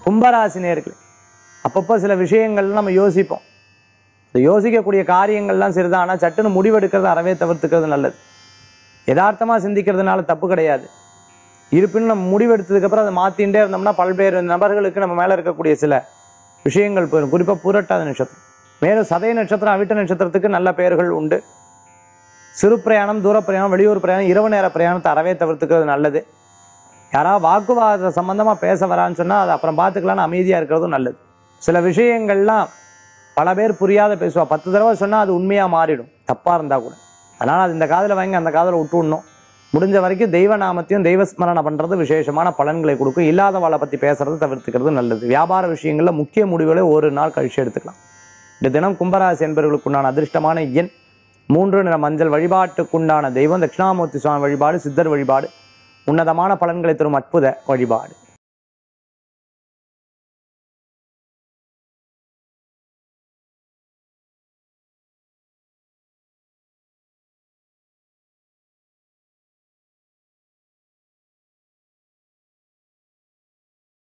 கும்பராசி நேயர்களே, அப்பப்போ சில விஷயங்கள் நம்ம யோசிப்போம். இந்த யோசிக்கக்கூடிய காரியங்கள்லாம் சரிதான், ஆனால் சட்டுன்னு முடிவெடுக்கிறது அறவே தவிர்த்துக்கிறது நல்லது. யதார்த்தமா சிந்திக்கிறதுனால தப்பு கிடையாது. இருப்பினும் நம்ம முடிவெடுத்ததுக்கு அப்புறம் அதை மாத்திட்டே இருந்தோம்னா பல்வேறு நபர்களுக்கு நம்ம மேல இருக்கக்கூடிய சில விஷயங்கள் போயிடும். குறிப்பா புரட்டாத நட்சத்திரம், மேலும் சதய நட்சத்திரம், அவிட்ட நட்சத்திரத்துக்கு நல்ல பெயர்கள் உண்டு. சிறு பிரயாணம், தூர பிரயாணம், வெளியூர் பிரயாணம், இரவு நேர பிரயாணத்தை அறவே தவிர்த்துக்கிறது நல்லது. யாராவது வாக்குவாத சம்பந்தமா பேச வரான்னு சொன்னா அதை அப்புறம் பார்த்துக்கலாம்னு அமைதியா இருக்கிறதும் நல்லது. சில விஷயங்கள்லாம் பல பேர் புரியாத பேசுவா, 10 தடவை சொன்னா அது உண்மையா மாறிடும், தப்பா இருந்தா கூட. அதனால அது இந்த காதுல வாங்கி அந்த காதுல விட்டு விடணும். முடிஞ்ச வரைக்கும் தெய்வ நாமத்தையும் தெய்வ ஸ்மரணை பண்றது விசேஷமான பலன்களை கொடுக்கும். இல்லாதவாளை பத்தி பேசுறது தவிர்த்துக்கிறது நல்லது. வியாபார விஷயங்கள்ல முக்கிய முடிவுகளை ஒரு நாள் கழிச்சு எடுத்துக்கலாம். இந்த தினம் கும்பராசி என்பவர்களுக்குண்டான அதிர்ஷ்டமான எண் 3 நிற மஞ்சள். வழிபாட்டுக்குண்டான தெய்வம் தட்சிணாமூர்த்தி சுவாமி வழிபாடு, சித்தர் வழிபாடு உன்னதமான பலன்களை தரும் அற்புத வழிபாடு.